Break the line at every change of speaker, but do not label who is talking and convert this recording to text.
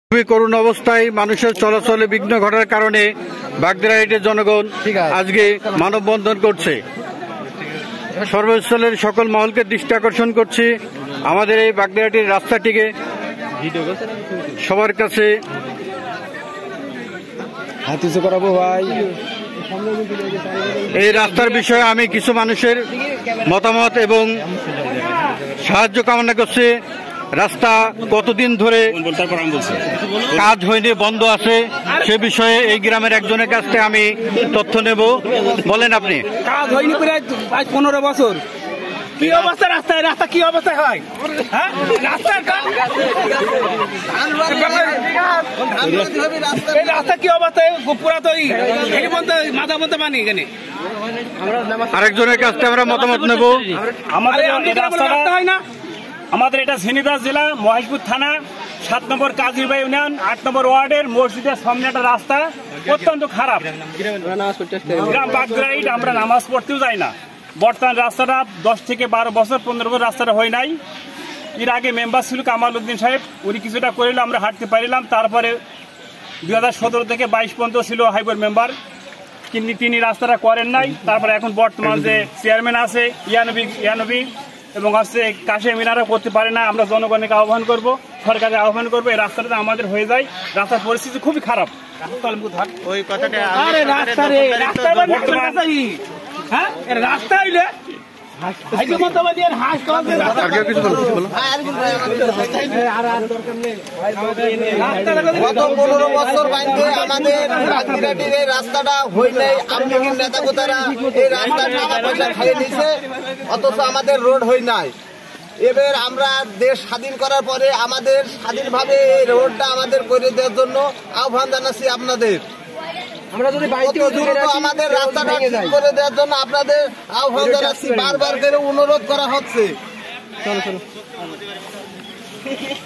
খুবই করুণ অবস্থায় মানুষের চলাচলে বিঘ্ন ঘটার কারণে বাগদারহাটের জনগণ আজকে মানববন্ধন করছে। সর্বস্থলের সকল মহলকে দৃষ্টি আকর্ষণ করছি আমাদের এই বাগদারহাটের রাস্তাটিকে সবার কাছে এই রাস্তার বিষয়ে আমি কিছু মানুষের মতামত এবং সাহায্য কামনা করছি। রাস্তা কতদিন ধরে কাজ হয়নি, বন্ধ আছে, সে বিষয়ে এই গ্রামের একজনের কাছ থেকে আমি তথ্য নেব। বলেন আপনি।
কাজ হয়নি প্রায় 15 বছর। কি অবস্থা রাস্তায়? রাস্তা কি অবস্থা হয়? হ্যাঁ, রাস্তার রাস্তা কি অবস্থা? পুরা তো মাথা মতো পানি এখানে।
আরেকজনের কাছ থেকে আমরা মতামত নেব।
আমাদের এটা ঝিনাইদহ জেলা মহেশপুর থানা 7 নম্বর কাজীরবাই ইউনিয়ন 8 নম্বর ওয়ার্ডের মসজিদের সামনে একটা রাস্তা অত্যন্ত খারাপ। গ্রাম বাগদারহাট আমরা নামাজ পড়তেও যাই না। বর্তমান রাস্তাটা 10 থেকে 12 বছর 15 বছর রাস্তাটা হয় নাই। এর আগে মেম্বার ছিল কামাল উদ্দিন সাহেব, উনি কিছুটা করিল, আমরা হাঁটতে পারিলাম। তারপরে 2017 থেকে 22 পর্যন্ত ছিল হাইবোর মেম্বার, কিন্তু তিনি রাস্তাটা করেন নাই। তারপরে এখন বর্তমান যে চেয়ারম্যান আছে ইয়ানবী এবং আছে কাশে মিনারা করতে পারে না। আমরা জনগণকে আহ্বান করব, সরকারের আহ্বান করবো এই রাস্তাটা আমাদের হয়ে যায়। রাস্তার পরিস্থিতি খুবই খারাপ।
রাস্তা হইলে
গত 15 বছর বাইরে আমাদের বাগদারহাটের এই রাস্তাটা হইলে আমলিগের নেতা কোতারা এই রাস্তা টাকা পয়সা খাইয়ে দিয়েছে, অথচ আমাদের রোড হই নাই। এবার আমরা দেশ স্বাধীন করার পরে আমাদের স্বাধীনভাবে এই রোডটা আমাদের করে দেওয়ার জন্য আহ্বান জানাচ্ছি আপনাদের। আমাদের রাস্তাটা ঠিক করে দেওয়ার জন্য আপনাদের আহ্বান জানাচ্ছি, বারবার করে অনুরোধ করা হচ্ছে।